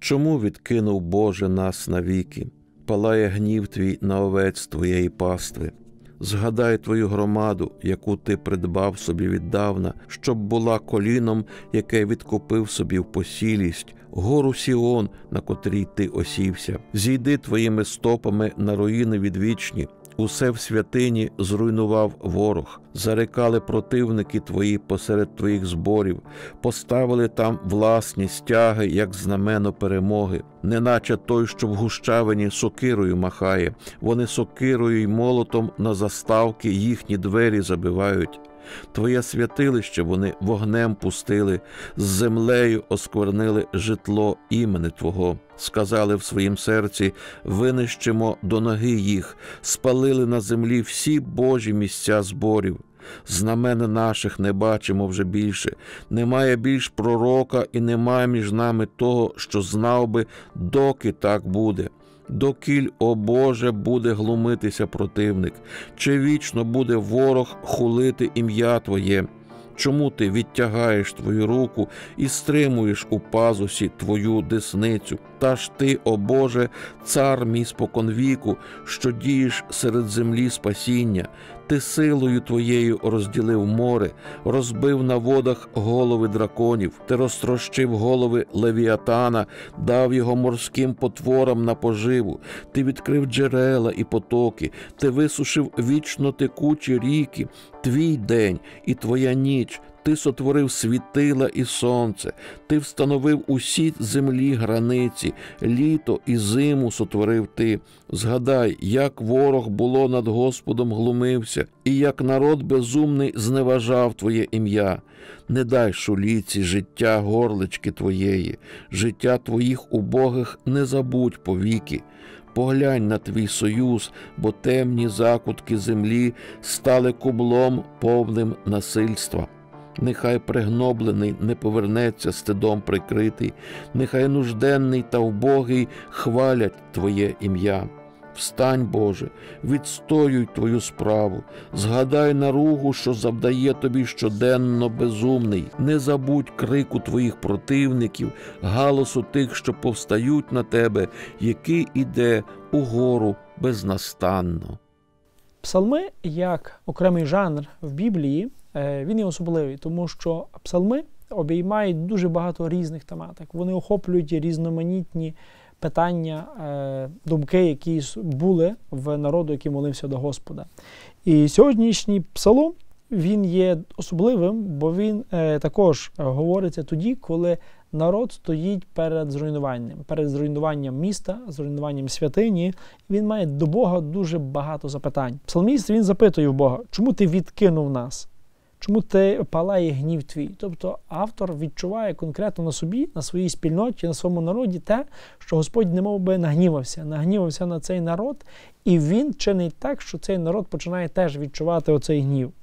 Чому відкинув, Боже, нас навіки? Палає гнів Твій на овець Твоєї пастви. Згадай Твою громаду, яку Ти придбав собі віддавна, щоб була коліном, яке відкупив собі в посілість, гору Сіон, на котрій Ти осівся. Зійди Твоїми стопами на руїни відвічні. Усе в святині зруйнував ворог. Зарекали противники Твої посеред Твоїх зборів. Поставили там власні стяги, як знамено перемоги. Неначе той, що в гущавині сокирою махає. Вони сокирою й молотом на заставки їхні двері забивають. Твоє святилище вони вогнем пустили, з землею осквернили житло імени Твого. Сказали в своїм серці: винищимо до ноги їх, спалили на землі всі Божі місця зборів. Знамен наших не бачимо вже більше, немає більш пророка і немає між нами того, що знав би, доки так буде. Докіль, о Боже, буде глумитися противник? Чи вічно буде ворог хулити ім'я Твоє? Чому Ти відтягаєш Твою руку і стримуєш у пазусі Твою десницю? Та ж Ти, о Боже, цар мій споконвіку, що дієш серед землі спасіння. Ти силою Твоєю розділив море, розбив на водах голови драконів. Ти розтрощив голови Левіатана, дав його морським потворам на поживу. Ти відкрив джерела і потоки, Ти висушив вічно текучі ріки. Твій день і Твоя ніч. Ти сотворив світила і сонце, Ти встановив усі землі границі, літо і зиму сотворив Ти. Згадай, як ворог було над Господом глумився, і як народ безумний зневажав Твоє ім'я. Не дай шуліці життя горлички Твоєї, життя Твоїх убогих не забудь повіки. Поглянь на Твій союз, бо темні закутки землі стали кублом повним насильства. Нехай пригноблений не повернеться стидом прикритий, нехай нужденний та убогий хвалять Твоє ім'я. Встань, Боже, відстоюй Твою справу, згадай наругу, що завдає Тобі щоденно безумний. Не забудь крику Твоїх противників, галасу тих, що повстають на Тебе, який іде угору безнастанно. Псалми, як окремий жанр в Біблії, він є особливий, тому що псалми обіймають дуже багато різних тематик. Вони охоплюють різноманітні питання, думки, які були в народу, який молився до Господа. І сьогоднішній псалом, він є особливим, бо він також говориться тоді, коли народ стоїть перед зруйнуванням міста, зруйнуванням святині. Він має до Бога дуже багато запитань. Псалміст, він запитує в Бога: чому ти відкинув нас? Чому ти палає гнів твій? Тобто автор відчуває конкретно на собі, на своїй спільноті, на своєму народі те, що Господь немов би нагнівався на цей народ, і він чинить так, що цей народ починає теж відчувати оцей гнів.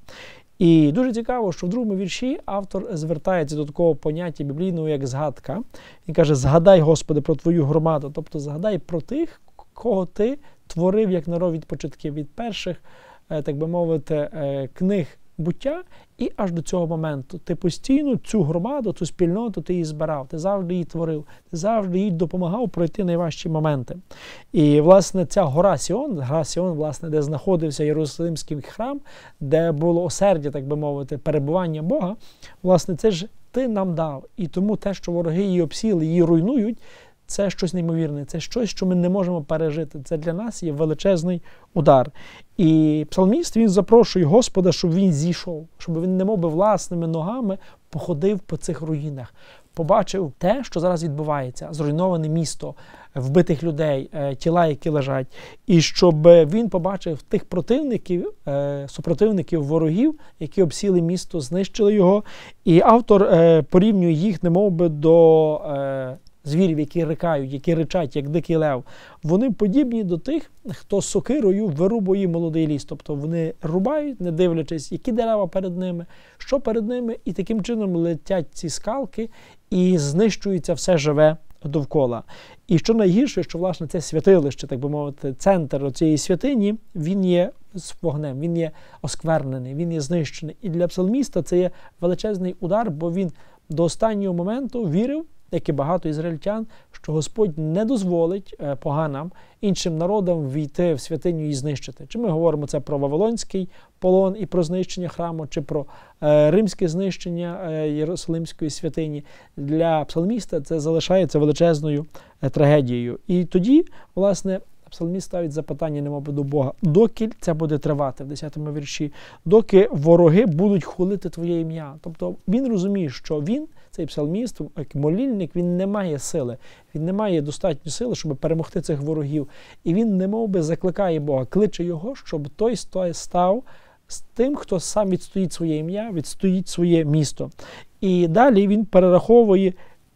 І дуже цікаво, що в другому вірші автор звертається до такого поняття біблійного, як згадка. Він каже: згадай, Господи, про Твою громаду. Тобто згадай про тих, кого Ти творив як народ від початків, від перших, так би мовити, книг буття і аж до цього моменту. Ти постійно цю громаду, цю спільноту ти її збирав, ти завжди її творив, ти завжди їй допомагав пройти найважчі моменти. І, власне, ця гора Сіон, власне, де знаходився Єрусалимський храм, де було осердя, так би мовити, перебування Бога, власне, це ж ти нам дав. І тому те, що вороги її обсіли, її руйнують, це щось неймовірне, це щось, що ми не можемо пережити. Це для нас є величезний удар. І псалміст, він запрошує Господа, щоб він зійшов, щоб він немов би власними ногами походив по цих руїнах, побачив те, що зараз відбувається, зруйноване місто, вбитих людей, тіла, які лежать, і щоб він побачив тих противників, супротивників, ворогів, які обсіли місто, знищили його. І автор порівнює їх немов би до звірів, які рикають, які ричать, як дикий лев. Вони подібні до тих, хто сокирою вирубує молодий ліс. Тобто вони рубають, не дивлячись, які дерева перед ними, що перед ними, і таким чином летять ці скалки і знищується все живе довкола. І що найгірше, що, власне, це святилище, так би мовити, центр цієї святині, він є з вогнем, він є осквернений, він є знищений. І для псалміста це є величезний удар, бо він до останнього моменту вірив, як і багато ізраїльтян, що Господь не дозволить поганам, іншим народам війти в святиню і знищити. Чи ми говоримо це про Вавилонський полон і про знищення храму, чи про римське знищення Єрусалимської святині. Для псалміста це залишається величезною трагедією. І тоді, власне, псалміст ставить запитання немов до Бога. Доки це буде тривати, в 10-му вірші, доки вороги будуть хулити Твоє ім'я. Тобто він розуміє, що він, цей псалміст, як молільник, він не має сили. Він не має достатньої сили, щоб перемогти цих ворогів. І він немов би закликає Бога, кличе його, щоб той став з тим, хто сам відстоїть своє ім'я, відстоїть своє місто. І далі він перераховує,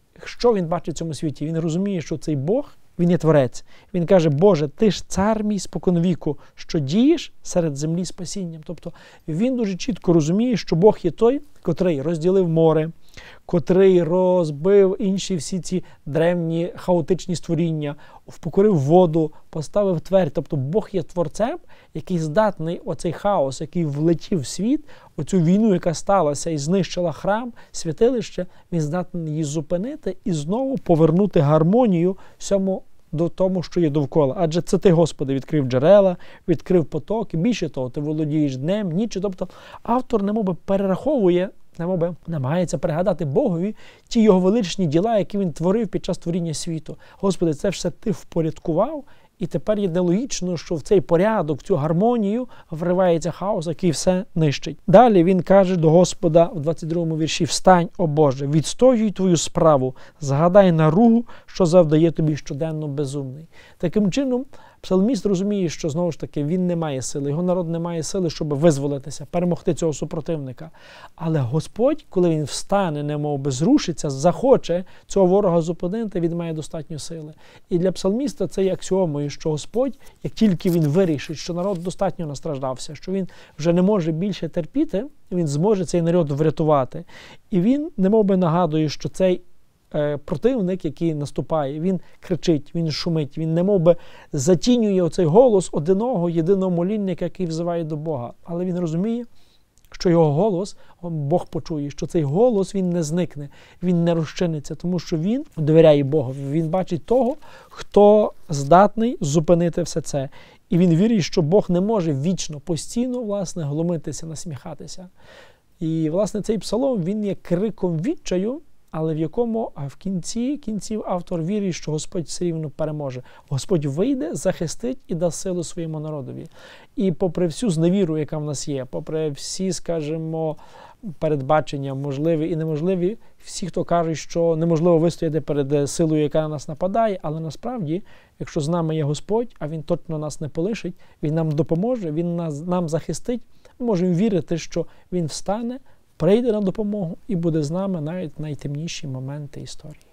що він бачить в цьому світі. Він розуміє, що цей Бог, він є творець. Він каже: Боже, ти ж цар мій споконвіку, що дієш серед землі спасінням. Тобто він дуже чітко розуміє, що Бог є той, котрий розділив море, котрий розбив інші всі ці древні хаотичні створіння, впокорив воду, поставив твердь. Тобто Бог є творцем, який здатний оцей хаос, який влетів в світ, оцю війну, яка сталася і знищила храм, святилище, він здатний її зупинити і знову повернути гармонію всьому до тому, що є довкола. Адже це ти, Господи, відкрив джерела, відкрив потоки. Більше того, ти володієш днем, ніччю. Тобто автор немоби перераховує, немоби намагається пригадати Богові ті його величні діла, які він творив під час творіння світу. Господи, це все ти впорядкував, і тепер є нелогічно, що в цей порядок, в цю гармонію вривається хаос, який все нищить. Далі він каже до Господа в 22-му вірші: «Встань, о Боже, відстоюй твою справу, згадай наругу, що завдає тобі щоденно безумний». Таким чином, псалміст розуміє, що, знову ж таки, він не має сили, його народ не має сили, щоб визволитися, перемогти цього супротивника. Але Господь, коли він встане, немов би зрушиться, захоче цього ворога зупинити, він має достатньо сили. І для псалміста це є аксіомою, що Господь, як тільки він вирішить, що народ достатньо настраждався, що він вже не може більше терпіти, він зможе цей народ врятувати. І він немов би нагадує, що цей противник, який наступає, він кричить, він шумить, він немовби затінює оцей голос одиного, єдиного молільника, який взиває до Бога. Але він розуміє, що його голос Бог почує, що цей голос він не зникне, він не розчиниться, тому що він довіряє Богу. Він бачить того, хто здатний зупинити все це. І він вірить, що Бог не може вічно, постійно, власне, глумитися, насміхатися. І, власне, цей псалом, він є криком відчаю, але в якому в кінці кінців автор вірить, що Господь все рівно переможе. Господь вийде, захистить і дасть силу своєму народові. І попри всю зневіру, яка в нас є, попри всі, скажімо, передбачення, можливі і неможливі, всі, хто кажуть, що неможливо вистояти перед силою, яка на нас нападає, але насправді, якщо з нами є Господь, а Він точно нас не полишить, Він нам допоможе, Він нам захистить, ми можемо вірити, що Він встане, прийде на допомогу і буде з нами навіть в найтемніші моменти історії.